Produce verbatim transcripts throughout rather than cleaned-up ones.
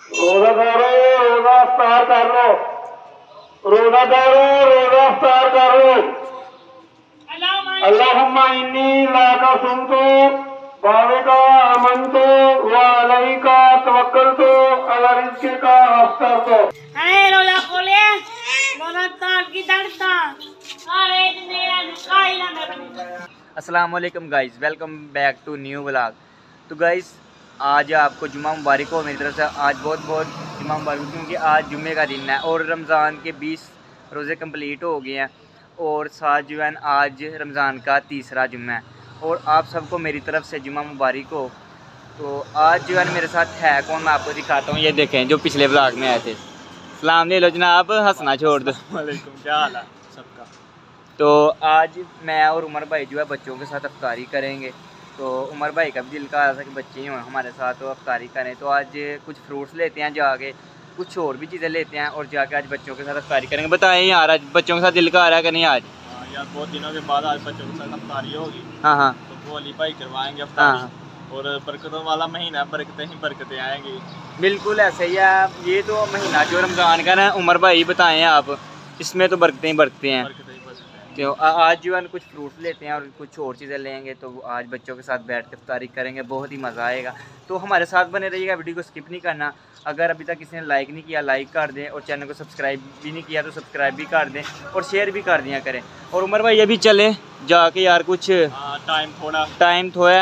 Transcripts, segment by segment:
रोजादारों रोजा इफ्तार कर लो, रोजादारों रोजा इफ्तार कर लो। अल्लाहुम्मा इन्नी लाका सुनतो बाविका अमनतो व अलैका तवक्कलतो अला रिज़्क़िका अफ्तरतो। अरे रोजा खोले रोजा इफ्तार की दरता अरे मेरा निकाल ना। अस्सलाम वालेकुम guys, welcome back to new vlog. तो गाइस आज आपको जुम्मा मुबारक हो मेरी तरफ से। आज बहुत बहुत जुम्मा मुबारक क्योंकि आज जुम्मे का दिन है और रमज़ान के बीस रोज़े कंप्लीट हो गए हैं और साथ जो है आज रमज़ान का तीसरा जुम्मा है और आप सबको मेरी तरफ से जुम्मा मुबारक हो। तो आज जो है मेरे साथ है कौन, मैं आपको दिखाता हूँ। ये देखें जो पिछले व्लॉग में आए थे। सलाम ले लो जनाब, हंसना छोड़ दो। वालेकुम, क्या हाल है सबका। तो आज मैं और उमर भाई जो है बच्चों के साथ अफ्तारी करेंगे। तो उमर भाई का भी दिल का था कि बच्चे ही हों हमारे साथ तो अफ्तारी करें। तो आज कुछ फ्रूट्स लेते हैं जाके, कुछ और भी चीज़ें लेते हैं और जाके आज बच्चों के साथ अफ्तारी करेंगे। बताएं यार आज बच्चों के साथ दिल का आ रहा है कि नहीं आज? हाँ यार, बहुत दिनों के बाद आज बच्चों के साथ अफ्तारी होगी। हाँ हाँ तो वो अली भाई करवाएंगे अफ्तारी। हाँ और बरकतों वाला महीना, बरकतें ही बरकतें आएंगी। बिल्कुल ऐसे ही है। ये तो महीना जो रमज़ान का ना, उमर भाई बताएं आप, इसमें तो बरकतें ही बरकतें हैं। बरकतें ही बरकतें हैं। तो आज जो है कुछ फ्रूट्स लेते हैं और कुछ और चीज़ें लेंगे। तो आज बच्चों के साथ बैठ के इफ्तारी करेंगे, बहुत ही मज़ा आएगा। तो हमारे साथ बने रहिएगा, वीडियो को स्किप नहीं करना। अगर अभी तक किसी ने लाइक नहीं किया लाइक कर दें और चैनल को सब्सक्राइब भी नहीं किया तो सब्सक्राइब भी कर दें और शेयर भी कर दिया करें। और उमर भाई अभी चलें जाके यार, कुछ टाइम थोड़ा टाइम थोड़ा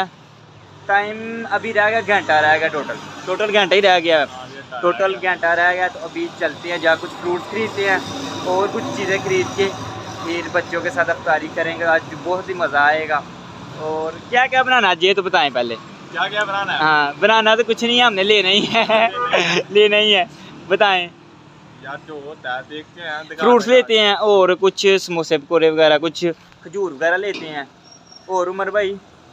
टाइम अभी रह गया, घंटा रह गया, टोटल टोटल घंटा ही रह गया, टोटल घंटा रह गया। तो अभी चलते हैं, जा कुछ फ्रूट्स खरीदते हैं और कुछ चीज़ें खरीद के फिर बच्चों के साथ अफ्तारी करेंगे। आज बहुत ही मज़ा आएगा। और क्या क्या बनाना है ये तो बताएं पहले। क्या क्या बनाना है? हाँ बनाना तो कुछ नहीं है, हमने लेना ही है। लेना ही है, बताएं यार जो होता है देखते हैं। फ्रूट्स लेते हैं और कुछ समोसे पकौड़े वगैरह, कुछ खजूर वगैरह लेते हैं। और उमर भाई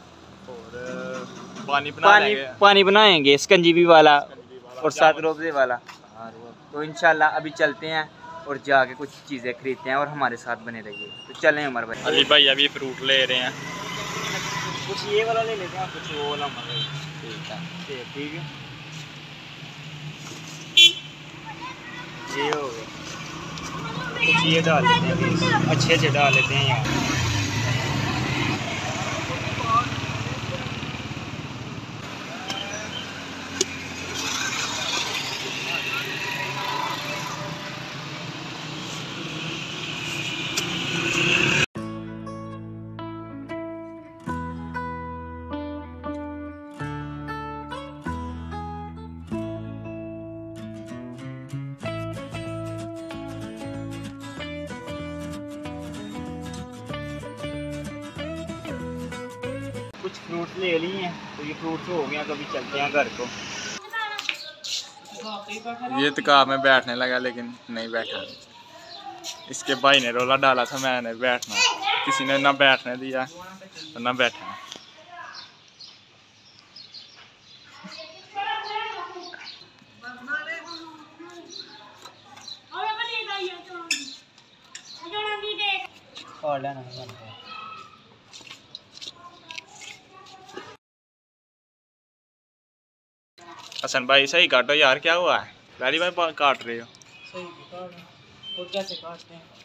और पानी बना पानी लेंगे। पानी बनाएंगे स्कंजीबी वाला वाला और साथ रोबजे वाला। तो इंशाल्लाह अभी चलते हैं और जाके कुछ चीज़ें खरीदते हैं और हमारे साथ बने रहिए। तो चलें उमर भाई। अली भाई अभी फ्रूट ले रहे हैं। कुछ ये वाला ले लेते हैं, कुछ वो वाला उमर भाई। ठीक है ठीक है, ये हो गया। कुछ ये डाल लेते हैं, अच्छे अच्छे डाल लेते हैं यार। कुछ फ्रूट्स ले लिए हैं तो ये फ्रूट्स हो गए हैं, तो अभी चलते हैं घर को। ये तो कार में बैठने लगा लेकिन नहीं बैठा। इसके भाई ने रोला डाला था, मैंने बैठना, किसी ने ना बैठने दिया और ना बैठा। और लेना हसन भाई सही काटो यार, क्या हुआ है? पहली बार काट रहे हो। सही काट और कैसे काटते हैं?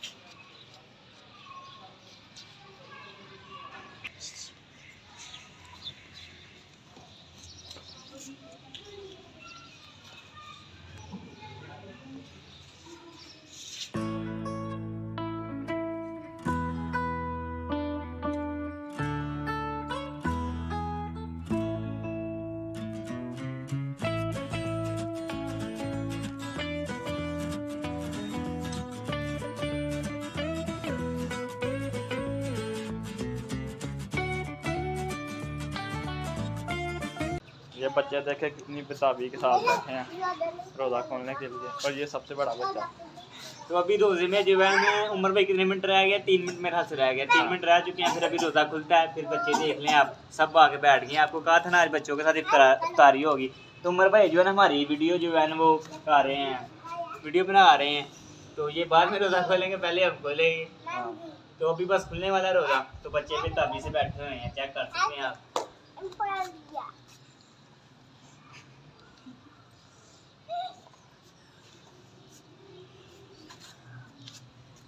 ये बच्चे देखे कितनी बेताबी के साथ बैठे हैं रोज़ा खोलने के लिए, और ये सबसे बड़ा बच्चा। तो अभी रोजे में जो है मैं उमर भाई कितने मिनट रह गया? तीन मिनट मेरे हाथ से रह गया, तीन मिनट रह चुके हैं। फिर अभी रोज़ा खुलता है, फिर बच्चे देख लें आप सब आके बैठ गए। आपको कहा था ना आज बच्चों के साथ इफ्तारी होगी। तो उमर भाई जो है ना हमारी वीडियो जो है ना वो कर रहे हैं, वीडियो बना रहे हैं। तो ये बाद में रोज़ा खोलेंगे, पहले हम खोलेंगे। तो अभी बस खुलने वाला रोज़ा, तो बच्चे फिर तभी से बैठे हुए हैं, चेक कर सकते हैं आप।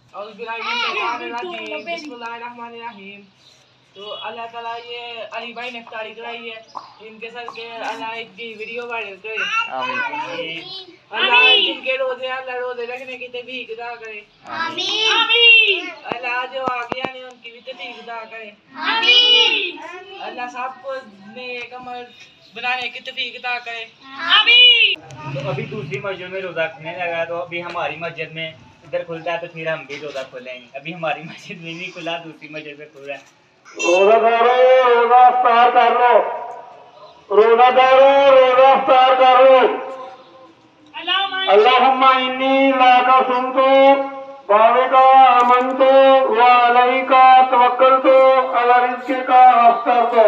बिस्मिल्लाहिर्रहमानिर्रहीम। तो अल्लाह ताला ये अली भाई ने इफ्तारी कराई है, इनके सर के अल्लाह इनकी वीडियो वायरल करे। आमीन अल्लाह जिनके रोजे अल्लाह रोजे रखने की तौफीक अता करे। आमीन अल्लाह जो आ गया ने उनकी भी तौफीक अता करे। आमीन अल्लाह सबको नेक अमल बनाने की तौफीक अता करे। आमीन। तो अभी दूसरी मस्जिद में रोज़ा खुलने लगा, तो अभी हमारी मस्जिद में इधर खुलता है तो फिर हम भी रोज़ा खोलेंगे। अभी हमारी मस्जिद में नहीं खुला, दूसरी मस्जिद में खुल रहा है। रोजादारों रोजा इफ्तार कर लो, रोजादारों रोजा इफ्तार कर लो। अल्लाहुम्मा इन्नी लाका सुनतु बाविका अमनतु व अलैका तवक्कलतु अला रिज़्किका अफ्तरतु।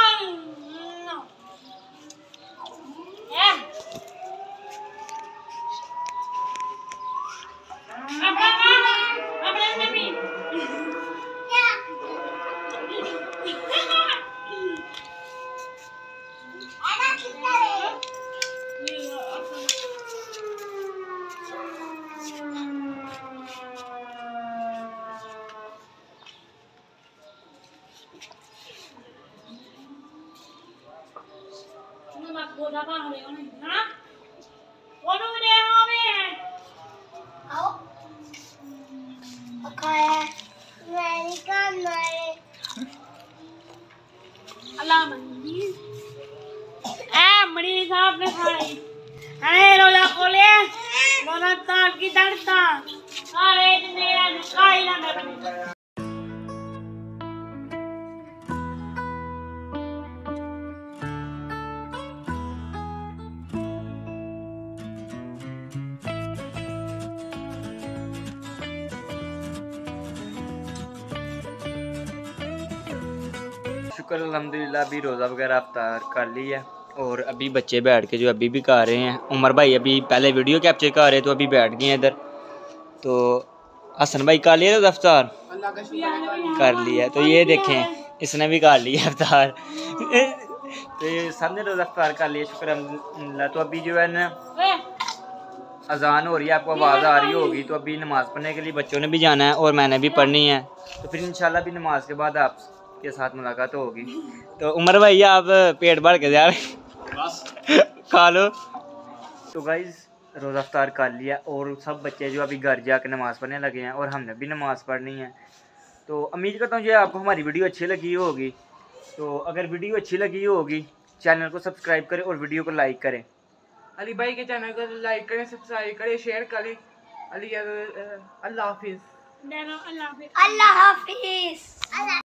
मणि साहब ने खाई अरे रोजा खोले रोजा तार की दर्दा अरे इतने काई ना मैं शुक्र अल्हम्दुलिल्लाह अभी रोज़ा वगैरह अफ्तार कर लिया और अभी बच्चे बैठ के जो अभी भी कर रहे हैं। उमर भाई अभी पहले वीडियो कैप्चर कर रहे तो अभी बैठ गए हैं इधर। तो हसन भाई कर लिया रोज़ा अफ्तार कर लिया, तो ये देखें इसने भी कर लिया अफ्तार तो ये सब ने रोज़ा अफ्तार कर लिया शुक्र अल्हम्दुलिल्लाह। तो अभी जो है ना अजान हो रही है, आपको आवाज़ आ रही होगी, तो अभी नमाज़ पढ़ने के लिए बच्चों ने भी जाना है और मैंने भी पढ़नी है। तो फिर इंशाल्लाह भी नमाज के बाद आप के साथ मुलाकात होगी। तो उमर भाई आप पेट भर के जा रहे खा लो। तो गाइस रोज़ा अफ्तार कर लिया और सब बच्चे जो अभी घर जाकर नमाज़ पढ़ने लगे हैं और हमने भी नमाज़ पढ़नी है। तो उम्मीद करता हूँ जो आपको हमारी वीडियो अच्छी लगी होगी। तो अगर वीडियो अच्छी लगी होगी चैनल को सब्सक्राइब करें और वीडियो को लाइक करें। अली भाई के चैनल को लाइक करें, सब्सक्राइब करें, शेयर करें। अली अल्लाह हाफिज़। अल्लाह हाफिज़।